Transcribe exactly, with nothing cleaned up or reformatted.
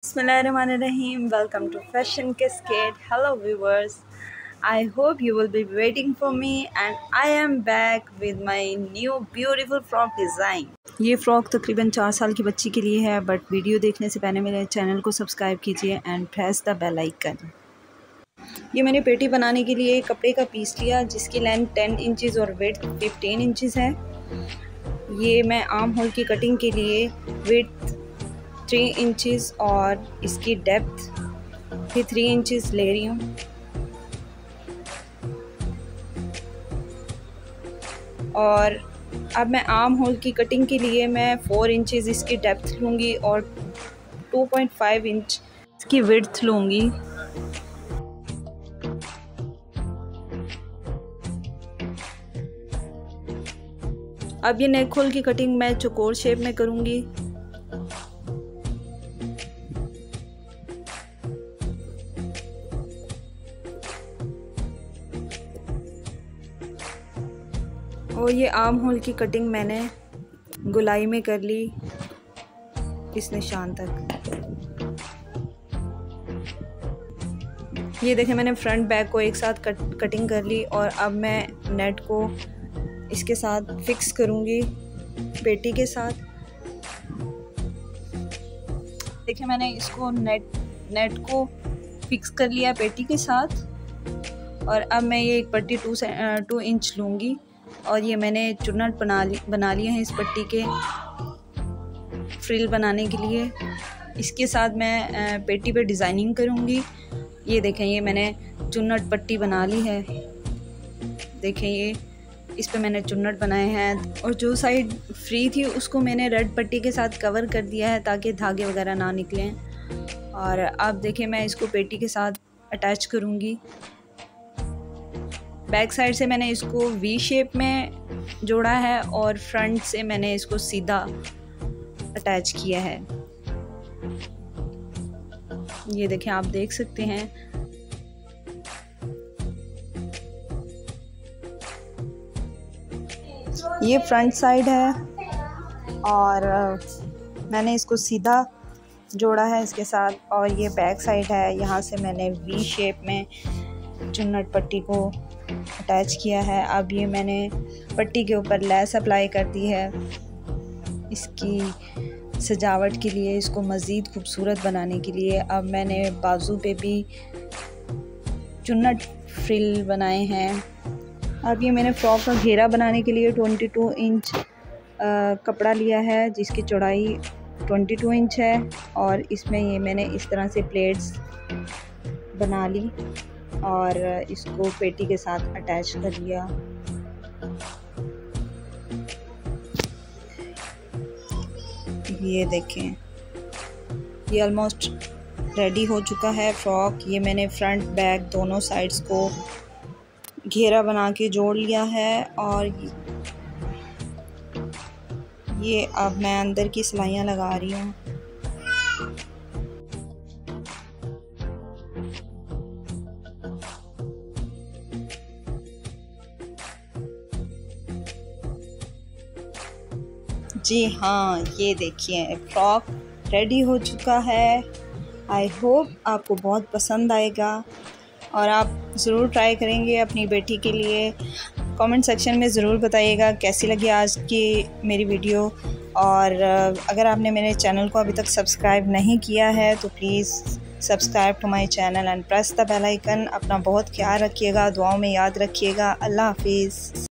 Bismillahirrahmanirrahim. Welcome to Fashion Cascade. Hello viewers. I hope you will be waiting for me and I am back with my new beautiful frock design. ये frock तकरीबन चार साल की बच्ची के लिए है, बट वीडियो देखने से पहले मेरे चैनल को सब्सक्राइब कीजिए and press the bell icon. ये मैंने पेटी बनाने के लिए कपड़े का पीस लिया जिसकी लेंथ टेन इंचेस और विड्थ फिफ्टीन इंचेस है। ये मैं आर्म होल की कटिंग के लिए विड्थ थ्री इंचेस और इसकी डेप्थ भी थ्री इंचेस ले रही हूँ। और अब मैं आर्म होल की कटिंग के लिए मैं फोर इंचेस इसकी डेप्थ लूँगी और टू पॉइंट फाइव इंच इसकी विड्थ लूँगी। अब ये नेक होल की कटिंग मैं चौकोर शेप में करूँगी। और ये आर्म होल की कटिंग मैंने गोलाई में कर ली इस निशान तक। ये देखें मैंने फ्रंट बैक को एक साथ कट कटिंग कर ली और अब मैं नेट को इसके साथ फिक्स करूँगी पेटी के साथ। देखिए मैंने इसको नेट नेट को फिक्स कर लिया पेटी के साथ और अब मैं ये एक पट्टी टू से टू इंच लूँगी और ये मैंने चुन्नट बना ली बना लिए हैं इस पट्टी के फ्रिल बनाने के लिए। इसके साथ मैं पेटी पे डिज़ाइनिंग करूँगी। ये देखें ये मैंने चुन्नट पट्टी बना ली है। देखें ये इस पे मैंने चुन्नट बनाए हैं और जो साइड फ्री थी उसको मैंने रेड पट्टी के साथ कवर कर दिया है ताकि धागे वगैरह ना निकलें। और अब देखें मैं इसको पेटी के साथ अटैच करूँगी। बैक साइड से मैंने इसको वी शेप में जोड़ा है और फ्रंट से मैंने इसको सीधा अटैच किया है। ये देखें आप देख सकते हैं। ये फ्रंट साइड है और मैंने इसको सीधा जोड़ा है इसके साथ और ये बैक साइड है। यहाँ से मैंने वी शेप में चुन्नट पट्टी को अटैच किया है। अब ये मैंने पट्टी के ऊपर लेस अप्लाई कर दी है इसकी सजावट के लिए, इसको मज़ीद खूबसूरत बनाने के लिए। अब मैंने बाजू पे भी चुन्नट फ्रिल बनाए हैं। अब ये मैंने फ्रॉक का घेरा बनाने के लिए ट्वेंटी टू इंच आ, कपड़ा लिया है जिसकी चौड़ाई ट्वेंटी टू इंच है और इसमें ये मैंने इस तरह से प्लेट्स बना ली और इसको पेटी के साथ अटैच कर लिया। ये देखें ये ऑलमोस्ट रेडी हो चुका है फ्रॉक। ये मैंने फ्रंट बैक दोनों साइड्स को घेरा बना के जोड़ लिया है और ये अब मैं अंदर की सिलाइयाँ लगा रही हूँ। जी हाँ ये देखिए फ्रॉक रेडी हो चुका है। आई होप आपको बहुत पसंद आएगा और आप ज़रूर ट्राई करेंगे अपनी बेटी के लिए। कमेंट सेक्शन में ज़रूर बताइएगा कैसी लगी आज की मेरी वीडियो। और अगर आपने मेरे चैनल को अभी तक सब्सक्राइब नहीं किया है तो please subscribe to my channel and press the bell icon. अपना बहुत ख्याल रखिएगा, दुआओं में याद रखिएगा। अल्लाह हाफिज़।